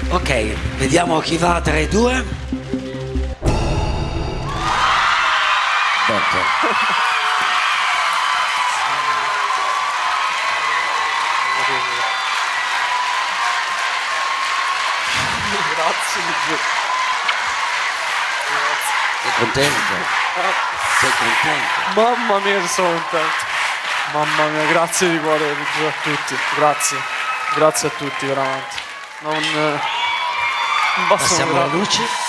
Ok, vediamo chi va tra i due. Bocca. Grazie di più. Sei contento? Sei contento? Mamma mia, sono contento. Mamma mia, grazie di cuore a tutti. Grazie. Grazie a tutti, veramente. Non basta. Passiamo alla luce.